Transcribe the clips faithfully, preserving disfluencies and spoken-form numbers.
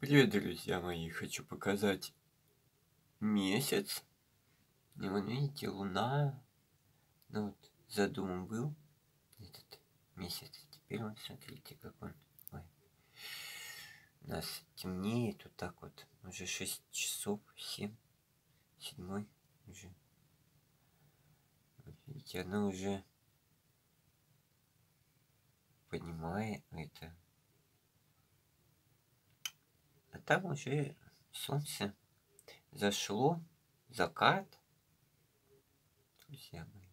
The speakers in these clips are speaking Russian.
Привет, друзья мои! Хочу показать месяц. И вон, видите, луна. Ну вот, задуман был этот месяц. Теперь вот смотрите, как он. Ой. У нас темнеет вот так вот. Уже шесть часов, семь, седьмой уже. Вот видите, она уже поднимает это. А там уже солнце зашло, закат. Друзья мои.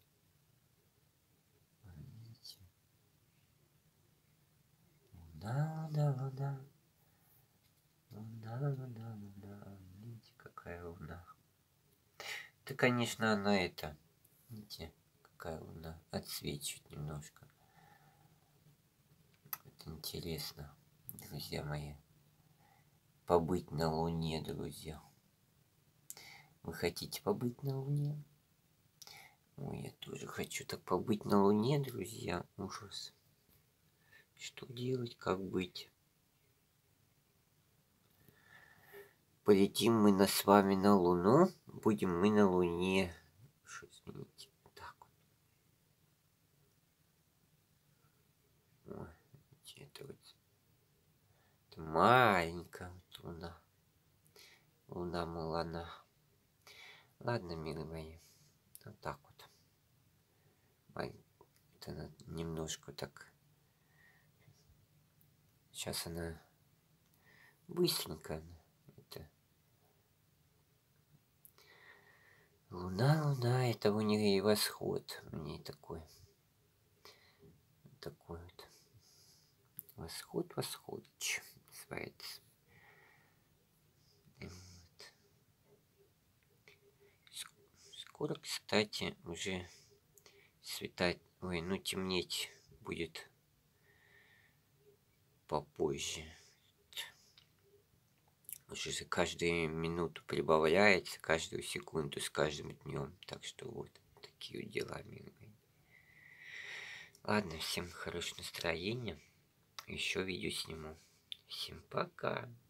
Видите? Луна, луна, луна. Луна, луна, луна. Видите, какая луна. Да, конечно, она это. Видите, какая луна. Отсвечивает немножко. Это интересно, друзья мои. Побыть на Луне, друзья. Вы хотите побыть на Луне? Ой, я тоже хочу так побыть на Луне, друзья. Ужас. Что делать, как быть? Полетим мы на, с вами на Луну. Будем мы на Луне. Что, извините. Так вот. Ой, это вот. Это маленькая вот луна. Луна Малана. Ладно, милые мои. Вот так вот. Это она немножко так. Сейчас она быстренько. Это. Луна, луна, это у нее и восход. У нее такой. Такой вот. Восход, восходич. Называется. Вот. Скоро, кстати, уже светать. Ой, ну темнеть будет попозже. Уже за каждую минуту прибавляется, каждую секунду с каждым днем. Так что вот такие дела, милые мои. Ладно, всем хорошего настроения. Еще видео сниму. Всем пока.